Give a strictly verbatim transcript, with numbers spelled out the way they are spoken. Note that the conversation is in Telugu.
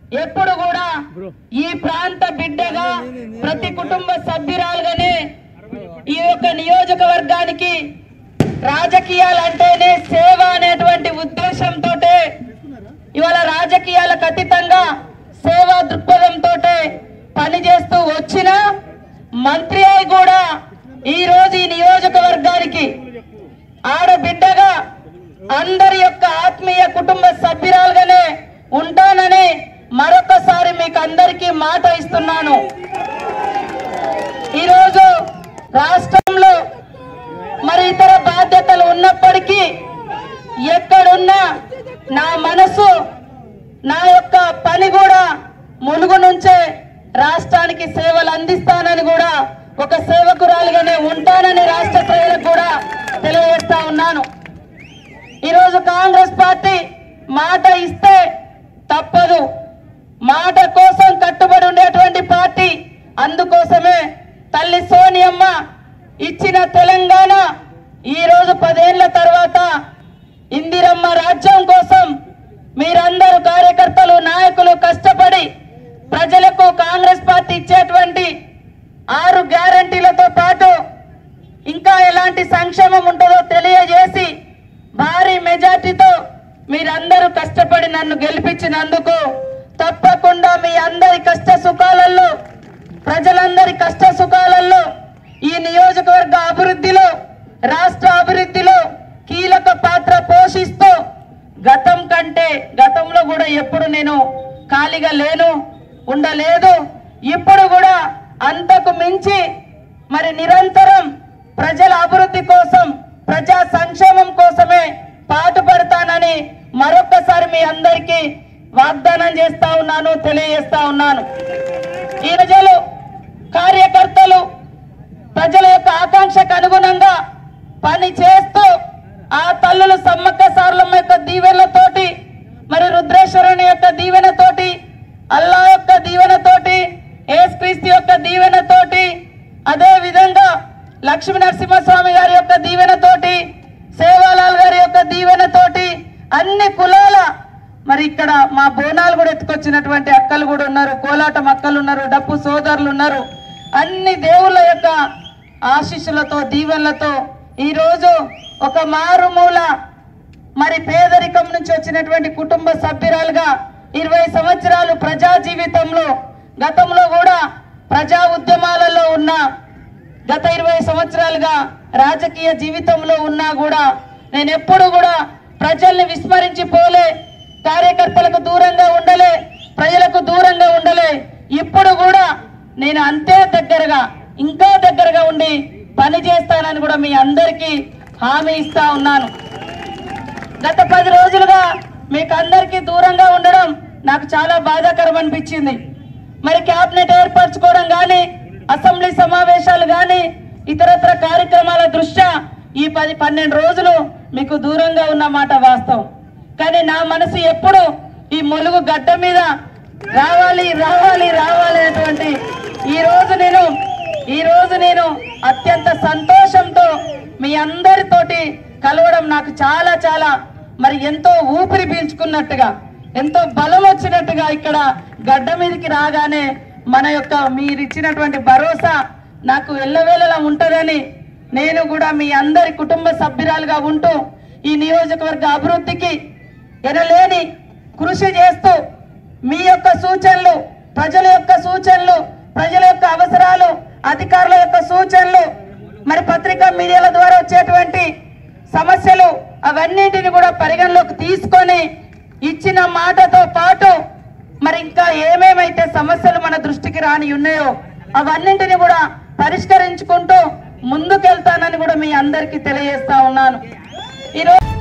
ఎప్పుడు కూడా ఈ ప్రాంత బిడ్డగా ప్రతి కుటుంబ సభ్యురాలుగానే ఈ యొక్క నియోజకవర్గానికి రాజకీయాలు అంటేనే సేవ అనేటువంటి ఉద్దేశంతో ఇవాళ రాజకీయాలకు అతీతంగా సేవా దృక్పథంతో పనిచేస్తూ వచ్చిన మంత్రి అయి కూడా ఈ రోజు ఈ నియోజకవర్గానికి ఆడబిడ్డగా అందరి యొక్క ఆత్మీయ కుటుంబ సభ్యురాలుగానే ఉంటానని మరొకసారి మీకు అందరికీ మాట ఇస్తున్నాను. ఈరోజు రాష్ట్రంలో మరి ఇతర బాధ్యతలు ఉన్నప్పటికీ ఎక్కడున్నా నా మనసు నా యొక్క పని కూడా ములుగు నుంచే రాష్ట్రానికి సేవలు అందిస్తానని కూడా ఒక సేవకురాలుగానే ఉంటానని రాష్ట్ర ప్రజలకు కూడా తెలియజేస్తా ఉన్నాను. ఈరోజు కాంగ్రెస్ పార్టీ మాట ఇస్తే తప్పదు, మాట కోసం కట్టుబడి ఉండేటువంటి పార్టీ. అందుకోసమే తల్లి సోనియమ్మ ఇచ్చిన తెలంగాణ ఈ రోజు పదేళ్ల తర్వాత ఇందిరమ్మ రాజ్యం కోసం మీరందరూ కార్యకర్తలు నాయకులు కష్టపడి ప్రజలకు కాంగ్రెస్ పార్టీ ఇచ్చేటువంటి ఆరు గ్యారంటీలతో పాటు ఇంకా ఎలాంటి సంక్షేమం ఉంటుందో తెలియజేసి భారీ మెజార్టీతో మీరందరూ కష్టపడి నన్ను గెలిపించినందుకు తప్పకుండా మీ అందరి కష్ట సుఖాలలో ప్రజలందరి కష్ట సుఖాలలో ఈ నియోజకవర్గ అభివృద్ధిలో రాష్ట్ర అభివృద్ధిలో కీలక పాత్ర పోషిస్తూ గతం కంటే గతంలో కూడా ఎప్పుడు నేను ఖాళీగా లేను ఉండలేదు. ఇప్పుడు కూడా అంతకు మించి మరి నిరంతరం ప్రజల అభివృద్ధి కోసం ప్రజా సంక్షేమం కోసమే పాటుపడతానని మరొకసారి మీ అందరికీ వాగ్దానం చేస్తా ఉన్నాను, తెలియజేస్తా ఉన్నాను. ఈ ప్రజలు కార్యకర్తలు ప్రజల యొక్క ఆకాంక్షకు అనుగుణంగా పని చేస్తూ ఆ తల్లులు సమ్మక్క సారలమ్మ యొక్క దీవెనలతోటి మరి రుద్రేశ్వరుని యొక్క దీవెనతోటి అల్లా యొక్క దీవెనతోటి యేసుక్రీస్తు యొక్క దీవెనతోటి అదే విధంగా లక్ష్మీ నరసింహస్వామి గారి యొక్క దీవెనతోటి సేవాలాల్ గారి యొక్క దీవెనతోటి అన్ని కులాల మరి ఇక్కడ మా బోనాలు కూడా ఎత్తుకొచ్చినటువంటి అక్కలు కూడా ఉన్నారు, కోలాటం అక్కలు ఉన్నారు, డప్పు సోదరులు ఉన్నారు. అన్ని దేవుళ్ళ యొక్క ఆశీస్సులతో దీవెనలతో ఈరోజు ఒక మారుమూల మరి పేదరికం నుంచి వచ్చినటువంటి కుటుంబ సభ్యురాలుగా ఇరవై సంవత్సరాలు ప్రజా జీవితంలో గతంలో కూడా ప్రజా ఉద్యమాలలో ఉన్న గత ఇరవై సంవత్సరాలుగా రాజకీయ జీవితంలో ఉన్నా కూడా నేను ఎప్పుడు కూడా ప్రజల్ని విస్మరించి పోలే, కార్యకర్తలకు దూరంగా ఉండలే, ప్రజలకు దూరంగా ఉండలే. ఇప్పుడు కూడా నేను అంతే దగ్గరగా ఇంకా దగ్గరగా ఉండి పని చేస్తానని కూడా మీ అందరికీ హామీ ఇస్తా ఉన్నాను. గత పది రోజులుగా మీకు అందరికీ దూరంగా ఉండడం నాకు చాలా బాధాకరం అనిపించింది. మరి క్యాబినెట్ ఏర్పరచుకోవడం కానీ అసెంబ్లీ సమావేశాలు కానీ ఇతరత్ర కార్యక్రమాల దృష్ట్యా ఈ పది పన్నెండు రోజులు మీకు దూరంగా ఉన్న మాట వాస్తవం. కానీ నా మనసు ఎప్పుడు ఈ ములుగు గడ్డ మీద రావాలి రావాలి రావాలి అనేటువంటి ఈ రోజు నేను ఈ రోజు నేను అత్యంత సంతోషంతో మీ అందరితోటి కలవడం నాకు చాలా చాలా మరి ఎంతో ఊపిరి పీల్చుకున్నట్టుగా ఎంతో బలం వచ్చినట్టుగా ఇక్కడ గడ్డ మీదకి రాగానే మన యొక్క మీరు ఇచ్చినటువంటి భరోసా నాకు ఎల్లవేళలా ఉంటుందని నేను కూడా మీ అందరి కుటుంబ సభ్యురాలుగా ఉంటూ ఈ నియోజకవర్గ అభివృద్ధికి ఎనలేని కృషి చేస్తూ మీ యొక్క సూచనలు ప్రజల యొక్క సూచనలు ప్రజల యొక్క అవసరాలు అధికారుల యొక్క సూచనలు మరి పత్రికా మీడియాల ద్వారా వచ్చేటువంటి సమస్యలు అవన్నింటిని కూడా పరిగణలోకి తీసుకొని ఇచ్చిన మాటతో పాటు మరి ఇంకా ఏమేమైతే సమస్యలు మన దృష్టికి రాని ఉన్నాయో అవన్నింటిని కూడా పరిష్కరించుకుంటూ ముందుకెళ్తానని కూడా మీ అందరికీ తెలియజేస్తా ఉన్నాను. ఈరోజు